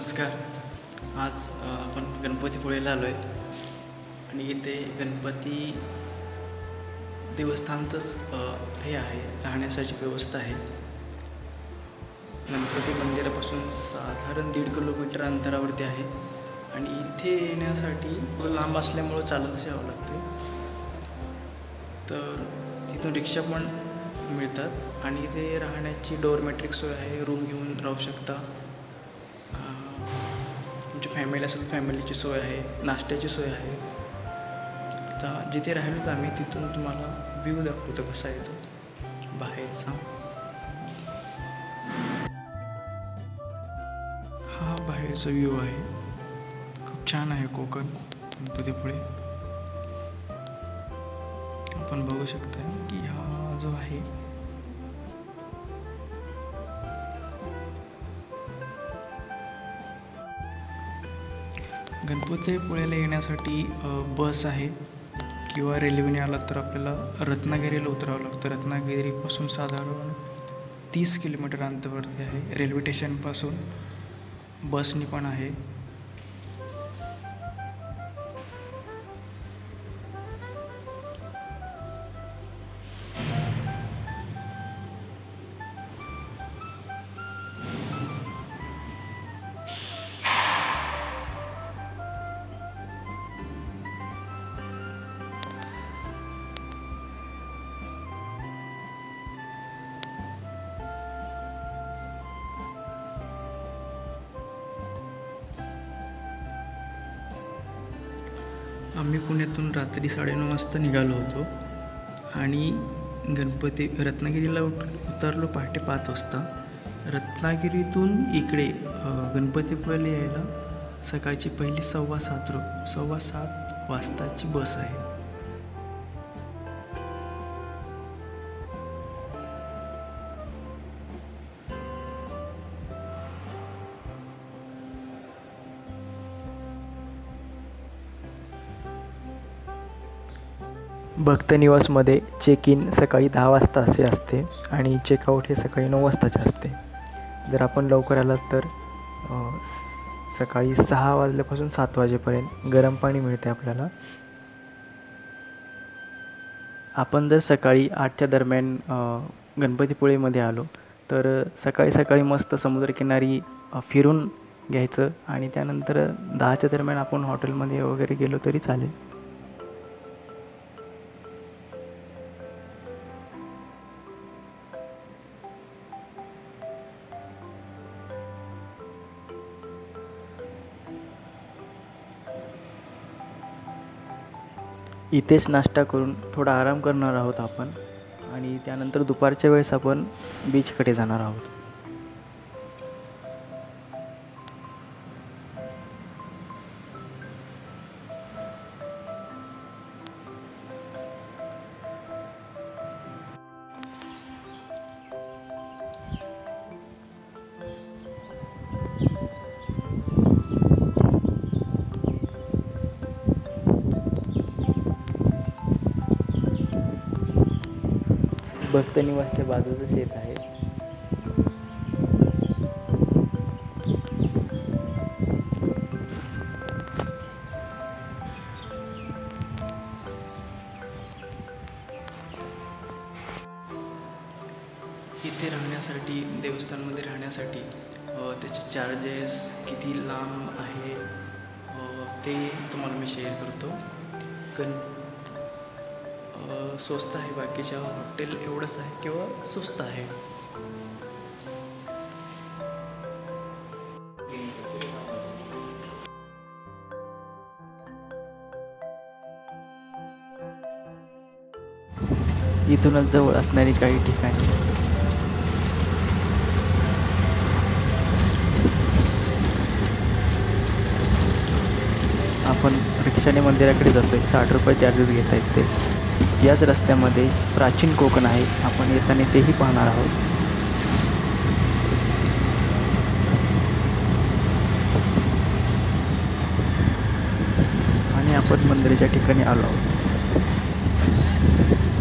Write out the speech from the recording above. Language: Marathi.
नमस्कार. आज आपण गणपतीपुळेला आलो आहे आणि इथे गणपती देवस्थानचंच हे आहे, राहण्यासाठी व्यवस्था आहे. गणपती मंदिरापासून साधारण 1.5 किलोमीटर अंतरावरती आहे आणि इथे येण्यासाठी लांब असल्यामुळं चालतच यावं लागतं. तर तिथून रिक्षा पण मिळतात आणि इथे राहण्याची डोरमॅट्रिक सोय आहे. रूम घेऊन राहू शकता. तुमची फॅमिली असेल फॅमिलीची सोय आहे, नाश्त्याची सोय आहे. आता जिथे राहिलो तर आम्ही तिथून तुम्हाला व्ह्यू दाखवतो कसा आहे तो बाहेरचा. हा बाहेरचा व्ह्यू आहे. खूप छान आहे कोकण गणपतीपुळे. आपण बघू शकता की हा जो आहे गणपतीपुळेला येण्यासाठी बस आहे किंवा रेल्वेने आला तर आपल्याला रत्नागिरीला उतरावं लागतं. रत्नागिरीपासून साधारण 30 किलोमीटर अंतरावरती आहे. रेल्वे स्टेशनपासून बसनी पण आहे. आम्ही पुण्यातून रात्री 9:30 वाजता निघालो होतो आणि रत्नागिरीला उतरलो पहाटे 5 वाजता. रत्नागिरीतून इकडे गणपतीपुळेला यायला सकाळची पहिली 7:15 वाजताची बस आहे. भक्तनिवासमध्ये चेक इन सकाळी 10 वाजता असे असते आणि चेकआउट हे सकाळी 9 वाजताचे असते. जर आपण लवकर आलात तर सकाळी 6 वाजल्यापासून 7 वाजेपर्यंत गरम पाणी मिळते आपल्याला. आपण जर सकाळी 8च्या दरम्यान गणपतीपुळेमध्ये आलो तर सकाळी मस्त समुद्रकिनारी फिरून घ्यायचं आणि त्यानंतर 10च्या दरम्यान आपण हॉटेलमध्ये वगैरे गेलो तरी चालेल. इथेच नाश्ता करून थोडा आराम करणार आहोत आपण आणि त्यानंतर दुपारच्या वेळेस आपण बीचकडे जाणार आहोत. भक्तनिवासच्या बाजूचं शेत आहे. इथे राहण्यासाठी देवस्थानमध्ये राहण्यासाठी त्याचे चार्जेस किती लांब आहे ते तुम्हाला मी शेअर करतो. स्वस्त आहे, बाकीच्या हॉटेल एवढंच आहे किंवा स्वस्त आहे. इथूनच जवळ असणारी काही ठिकाणी आपण रिक्षाने मंदिराकडे जातोय. 60 रुपये चार्जेस घेत आहेत ते. याच रस्त्यामध्ये प्राचीन कोकण आहे. आपण येताना तेही पाहणार आहोत. आणि आपण मंदिराच्या ठिकाणी आलो आहोत.